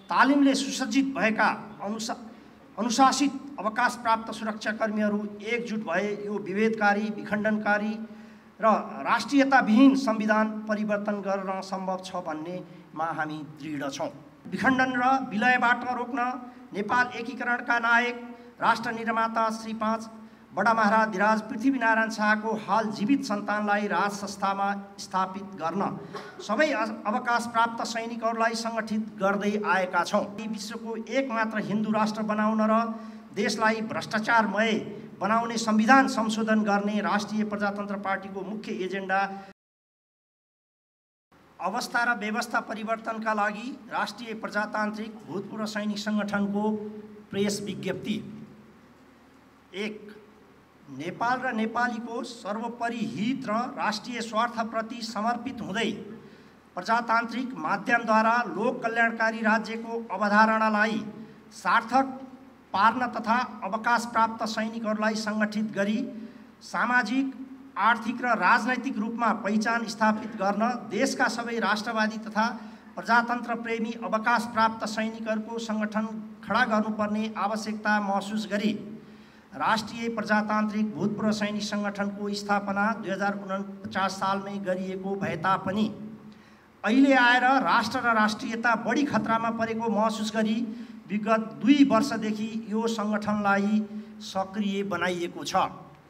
तालिमले सुसज्जित भएका अनुशासित अवकाश प्राप्त सुरक्षाकर्मीहरू एकजुट भए यो विभेदकारी, विखण्डनकारी र राष्ट्रियताविहीन संविधान परिवर्तन गर्न सम्भव छ भन्नेमा हामी दृढ छौँ। विखण्डन र विलयबाट रोक्न नेपाल एकीकरणका नायक राष्ट्र निर्माता श्री 5 बडा महाराज धिराज पृथ्वीनारायण शाहको हाल जीवित सन्तानलाई राज संस्थामा स्थापित गर्न सबै अवकाश प्राप्त सैनिकहरूलाई सङ्गठित गर्दै आएका छौँ। विश्वको एकमात्र हिन्दू राष्ट्र बनाउन र देशलाई भ्रष्टाचारमय बनाउने संविधान संशोधन गर्ने राष्ट्रिय प्रजातन्त्र पार्टीको मुख्य एजेन्डा अवस्था र व्यवस्था परिवर्तनका लागि राष्ट्रिय प्रजातान्त्रिक भूतपूर्व सैनिक सङ्गठनको प्रेस विज्ञप्ति। 1. नेपाल र नेपालीको सर्वोपरि हित र राष्ट्रिय स्वार्थप्रति समर्पित हुँदै प्रजातान्त्रिक माध्यमद्वारा लोक कल्याणकारी राज्यको अवधारणालाई सार्थक पार्न तथा अवकाश प्राप्त सैनिकहरूलाई सङ्गठित गरी सामाजिक, आर्थिक र राजनैतिक रूपमा पहिचान स्थापित गर्न देशका सबै राष्ट्रवादी तथा प्रजातन्त्र प्रेमी अवकाश प्राप्त सैनिकहरूको सङ्गठन खडा गर्नुपर्ने आवश्यकता महसुस गरी राष्ट्रिय प्रजातान्त्रिक भूतपूर्व सैनिक सङ्गठनको स्थापना 2049 सालमै गरिएको भए तापनि अहिले आएर राष्ट्र र राष्ट्रियता बढी खतरामा परेको महसुस गरी विगत 2 वर्षदेखि यो सङ्गठनलाई सक्रिय बनाइएको छ।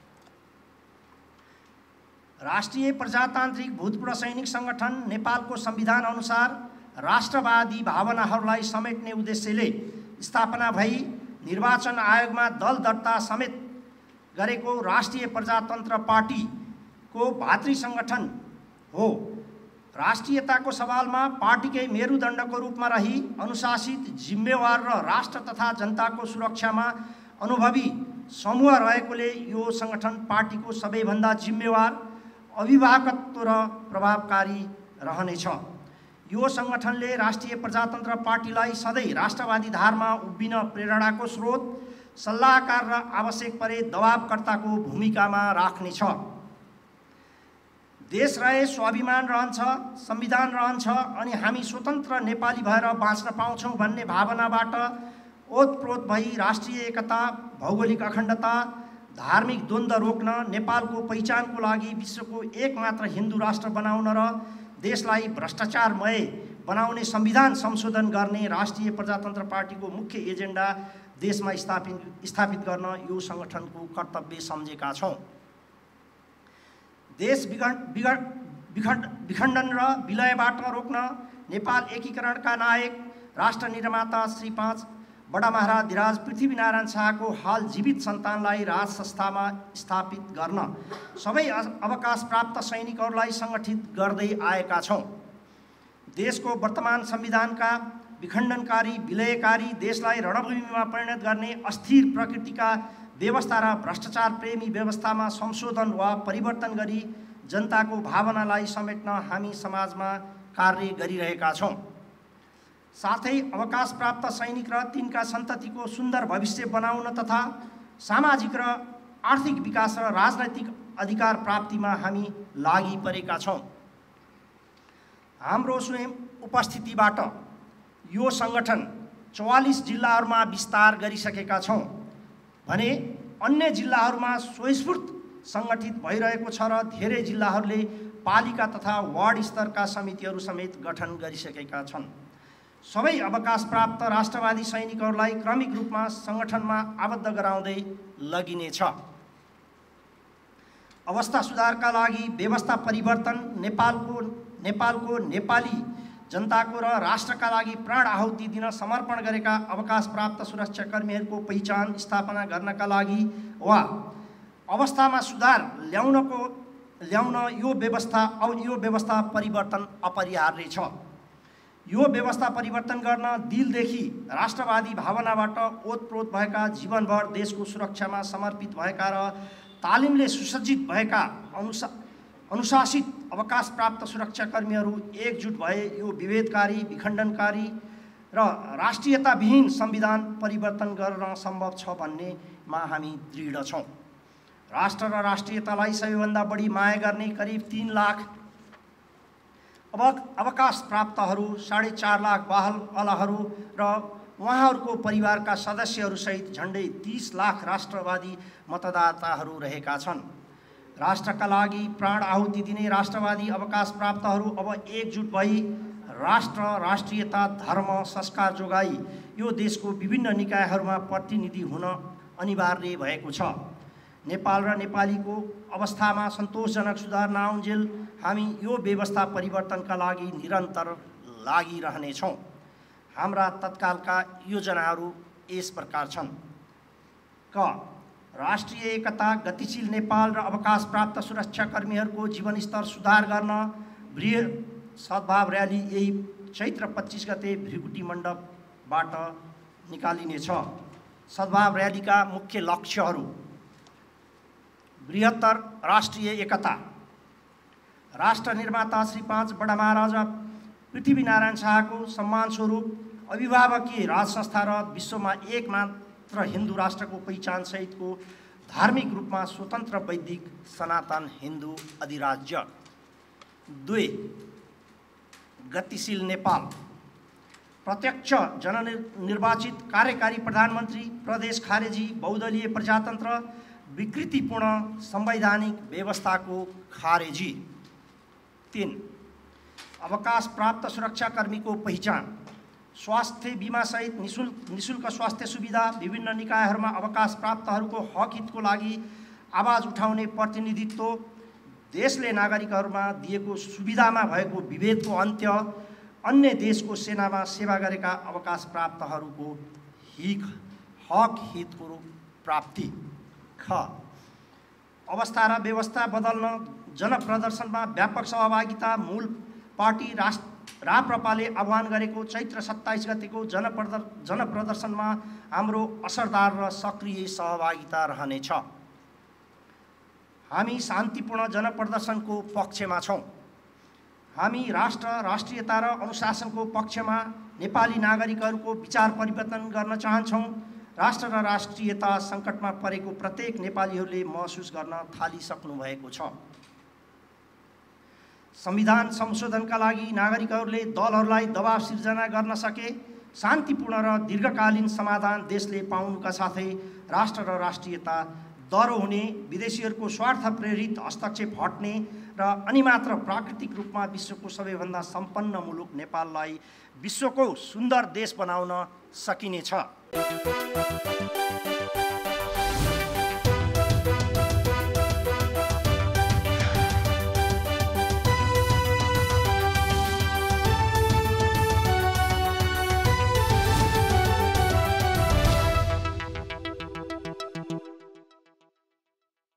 राष्ट्रिय प्रजातान्त्रिक भूतपूर्व सैनिक सङ्गठन नेपालको संविधान अनुसार राष्ट्रवादी भावनाहरूलाई समेट्ने उद्देश्यले स्थापना भई निर्वाचन आयोगमा दल दर्ता समेत गरेको राष्ट्रिय प्रजातन्त्र पार्टीको भातृ सङ्गठन हो। राष्ट्रियताको सवालमा पार्टीकै मेरुदण्डको रूपमा रही अनुशासित, जिम्मेवार र राष्ट्र तथा जनताको सुरक्षामा अनुभवी समूह रहेकोले यो सङ्गठन पार्टीको सबैभन्दा जिम्मेवार, अभिभावकत्व र प्रभावकारी रहनेछ। यो सङ्गठनले राष्ट्रिय प्रजातन्त्र पार्टीलाई सधैँ राष्ट्रवादी धारमा उभिन प्रेरणाको स्रोत, सल्लाहकार र आवश्यक परे दबावकर्ताको भूमिकामा राख्नेछ। देश रहे स्वाभिमान रहन्छ, संविधान रहन्छ अनि हामी स्वतन्त्र नेपाली भएर बाँच्न पाउँछौँ भन्ने भावनाबाट ओतप्रोत भई राष्ट्रिय एकता, भौगोलिक अखण्डता, धार्मिक द्वन्द्व रोक्न, नेपालको पहिचानको लागि विश्वको एकमात्र हिन्दू राष्ट्र बनाउन र देशलाई भ्रष्टाचारमय बनाउने संविधान संशोधन गर्ने राष्ट्रिय प्रजातन्त्र पार्टीको मुख्य एजेन्डा देशमा स्थापित गर्न यो सङ्गठनको कर्तव्य सम्झेका छौँ। देश विखण्डन र विलयबाट रोक्न नेपाल एकीकरणका नायक राष्ट्र निर्माता श्री 5 बडा महाराज धिराज पृथ्वीनारायण शाहको हाल जीवित सन्तानलाई राज संस्थामा स्थापित गर्न सबै अवकाश प्राप्त सैनिकहरूलाई सङ्गठित गर्दै आएका छौँ। देशको वर्तमान संविधानका विखण्डनकारी, विलयकारी, देशलाई रणभूमिमा परिणत गर्ने अस्थिर प्रकृतिका व्यवस्था र भ्रष्टाचार प्रेमी व्यवस्थामा संशोधन वा परिवर्तन गरी जनताको भावनालाई समेट्न हामी समाजमा कार्य गरिरहेका छौँ। साथै अवकाश प्राप्त सैनिक र तिनका सन्ततिको सुन्दर भविष्य बनाउन तथा सामाजिक र आर्थिक विकास र राजनैतिक अधिकार प्राप्तिमा हामी लागि परेका छौँ। हाम्रो स्वयं उपस्थितिबाट यो सङ्गठन 44 जिल्लाहरूमा विस्तार गरिसकेका छौँ भने अन्य जिल्लाहरूमा स्वयस्फूर्त सङ्गठित भइरहेको छ र धेरै जिल्लाहरूले पालिका तथा वार्ड स्तरका समितिहरू समेत गठन गरिसकेका छन्। सबै अवकाश प्राप्त राष्ट्रवादी सैनिकहरूलाई क्रमिक रूपमा सङ्गठनमा आबद्ध गराउँदै लगिनेछ। अवस्था सुधारका लागि व्यवस्था परिवर्तन, नेपालको नेपाली जनताको र राष्ट्रका लागि प्राण आहुति दिन समर्पण गरेका अवकाश प्राप्त सुरक्षाकर्मीहरूको पहिचान स्थापना गर्नका लागि वा अवस्थामा सुधार ल्याउन यो व्यवस्था परिवर्तन अपरिहार्य छ। यो व्यवस्था परिवर्तन गर्न दिलदेखि राष्ट्रवादी भावनाबाट ओतप्रोत भएका, जीवनभर देशको सुरक्षामा समर्पित भएका र तालिमले सुसज्जित भएका अनुशासित अवकाश प्राप्त सुरक्षाकर्मीहरू एकजुट भए यो विभेदकारी, विखण्डनकारी र राष्ट्रियताविहीन संविधान परिवर्तन गर्न सम्भव छ भन्नेमा हामी दृढ छौँ। राष्ट्र र राष्ट्रियतालाई सबैभन्दा बढी माया गर्ने करिब 3 लाख अवकाश प्राप्तहरू 4.5 लाख बालहरू र उहाँहरूको परिवारका सदस्यहरूसहित झन्डै 30 लाख राष्ट्रवादी मतदाताहरू रहेका छन्। राष्ट्रका लागि प्राण आहुति दिने राष्ट्रवादी अवकाश प्राप्तहरू अब एकजुट भई राष्ट्र, राष्ट्रियता, धर्म, संस्कार जोगाई यो देशको विभिन्न निकायहरूमा प्रतिनिधि हुन अनिवार्य भएको छ। नेपाल र नेपालीको अवस्थामा सन्तोषजनक सुधार नआउन्जेल हामी यो व्यवस्था परिवर्तनका लागि निरन्तर लागिरहनेछौँ। हाम्रा तत्कालका योजनाहरू यस प्रकार छन्। क. राष्ट्रिय एकता, गतिशील नेपाल र अवकाश प्राप्त सुरक्षाकर्मीहरूको जीवनस्तर सुधार गर्न बृहत सद्भाव र्याली यही चैत्र 25 गते भृगुटी मण्डपबाट निकालिनेछ। सद्भाव र्यालीका मुख्य लक्ष्यहरू: बृहत्तर राष्ट्रिय एकता, राष्ट्र निर्माता श्री 5 बडा महाराजा पृथ्वीनारायण शाहको सम्मान स्वरूप अभिभावकीय राज संस्था र विश्वमा एकमात्र हिन्दू राष्ट्रको पहिचान सहितको धार्मिक रूपमा स्वतन्त्र वैदिक सनातन हिन्दू अधिराज्य। 2. गतिशील नेपाल, प्रत्यक्ष जननिर्वाचित कार्यकारी प्रधानमन्त्री, प्रदेश खारेजी, बहुदलीय प्रजातन्त्र, विकृतिपूर्ण संवैधानिक व्यवस्थाको खारेजी। 3. अवकाश प्राप्त सुरक्षाकर्मीको पहिचान, स्वास्थ्य बीमा सहित निशुल्क स्वास्थ्य सुविधा, विभिन्न निकायहरूमा अवकाश प्राप्तहरूको हक हितको लागि आवाज उठाउने प्रतिनिधित्व, देशले नागरिकहरूमा दिएको सुविधामा भएको विभेदको अन्त्य, अन्य देशको सेनामा सेवा गरेका अवकाश प्राप्तहरूको हक हितको प्राप्ति। ख. अवस्था र व्यवस्था बदल्न जनप्रदर्शनमा व्यापक सहभागिता, मूल पार्टी राप्रपाले आह्वान गरेको चैत्र 27 गतेको जनप्रदर्शनमा हाम्रो असरदार र सक्रिय सहभागिता रहनेछ। हामी शान्तिपूर्ण जनप्रदर्शनको पक्षमा छौँ। हामी राष्ट्र, राष्ट्रियता र अनुशासनको पक्षमा नेपाली नागरिकहरूको विचार परिवर्तन गर्न चाहन्छौँ। राष्ट्र र राष्ट्रियता सङ्कटमा परेको प्रत्येक नेपालीहरूले महसुस गर्न थालिसक्नु भएको छ। संविधान संशोधनका लागि नागरिकहरूले दलहरूलाई दबाव सिर्जना गर्न सके शान्तिपूर्ण र दीर्घकालीन समाधान देशले पाउनुका साथै राष्ट्र र राष्ट्रियता दह्रो हुने, विदेशीहरूको स्वार्थ प्रेरित हस्तक्षेप हट्ने र अनि मात्र प्राकृतिक रूपमा विश्वको सबैभन्दा सम्पन्न मुलुक नेपाललाई विश्वको सुन्दर देश बनाउन सकिनेछ।